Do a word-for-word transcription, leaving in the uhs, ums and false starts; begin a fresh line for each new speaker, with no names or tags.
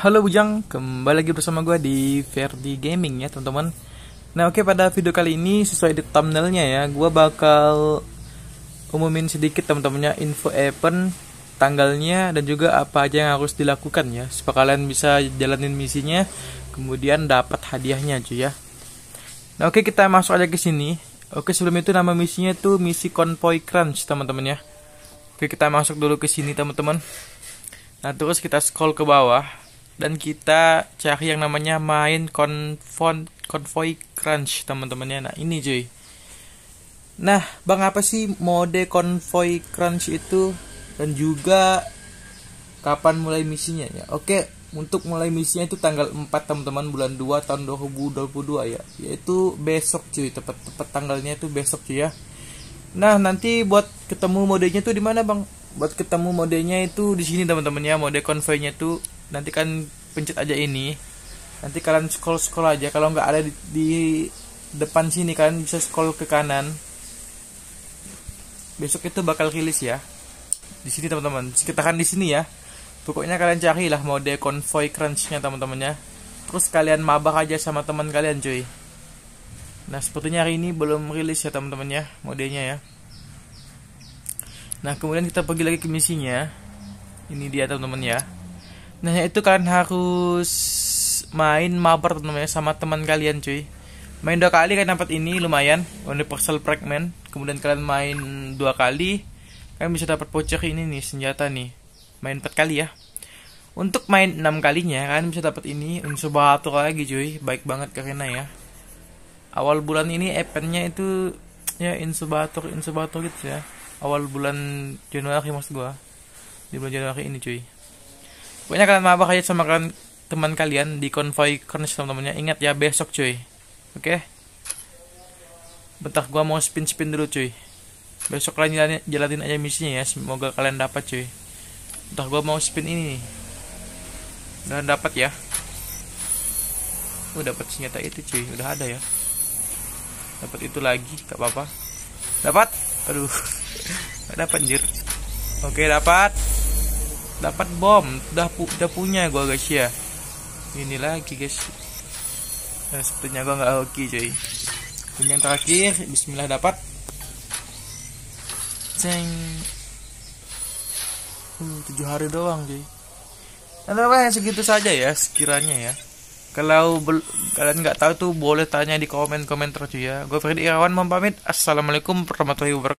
Halo Bujang, kembali lagi bersama gue di Verdi Gaming ya teman-teman. Nah oke, pada video kali ini sesuai di thumbnailnya ya, gue bakal umumin sedikit teman-temannya info event, tanggalnya, dan juga apa aja yang harus dilakukan ya, supaya kalian bisa jalanin misinya, kemudian dapat hadiahnya cuy ya. Nah oke, kita masuk aja ke sini. Oke, sebelum itu nama misinya tuh misi Convoy Crunch teman-teman ya. Oke, kita masuk dulu ke sini teman-teman. Nah terus kita scroll ke bawah dan kita cari yang namanya main Convoy, Convoy Crunch teman-temannya. Nah ini cuy. Nah bang, apa sih mode Convoy Crunch itu, dan juga kapan mulai misinya ya? Oke, untuk mulai misinya itu tanggal empat teman-teman, bulan dua tahun dua ribu dua puluh dua ya, yaitu besok cuy, tepat-tepat tanggalnya itu besok cuy ya. Nah nanti buat ketemu modenya tuh di mana bang? Buat ketemu modenya itu di sini teman-teman ya, mode konvoynya tuh nanti kan pencet aja ini, nanti kalian scroll scroll aja, kalau nggak ada di, di depan sini kalian bisa scroll ke kanan. Besok itu bakal rilis ya di sini teman-teman, sekitaran di sini ya. Pokoknya kalian carilah mode Convoy Crunch-nya teman-teman ya. Terus kalian mabak aja sama teman kalian cuy. Nah sepertinya hari ini belum rilis ya teman-teman ya, modenya ya. Nah kemudian kita pergi lagi ke misinya. Ini dia teman-teman ya. Nah itu kalian harus main mabar teman-teman ya, sama teman kalian cuy. Main dua kali kan dapat ini lumayan, Universal Fragment. Kemudian kalian main dua kali, kalian bisa dapat voucher ini nih, senjata nih. Main empat kali ya. Untuk main enam kalinya kalian bisa dapat ini unsur batu lagi cuy. Baik banget karena ya, awal bulan ini eventnya itu ya insubator insubator gitu ya. Awal bulan Januari maksud gua, di bulan Januari ini cuy. Pokoknya kalian mabak aja sama kalian, teman kalian di Convoy Crunch teman-temannya. Ingat ya, besok cuy. Oke, bentar gua mau spin-spin dulu cuy. Besok kalian jalanin, jalanin aja misinya ya, semoga kalian dapat cuy. Bentar gua mau spin ini nih. Udah dapat ya. Oh dapat senjata itu cuy, udah ada ya. Dapat itu lagi, gak apa-apa. Dapat, aduh, gak dapat anjir. Oke dapat, dapat bom, udah pu udah punya gua guys ya. Ini lagi guys. Nah, sepertinya gua nggak hoki cuy. Ini yang terakhir, Bismillah dapat. Ceng. Uh, tujuh hari doang cuy. Nah teman-teman, segitu saja ya sekiranya ya. Kalau kalian nggak tahu tuh boleh tanya di komen komentar cuy ya. Gue Ferdi Irawan mau pamit. Assalamualaikum warahmatullahi wabarakatuh.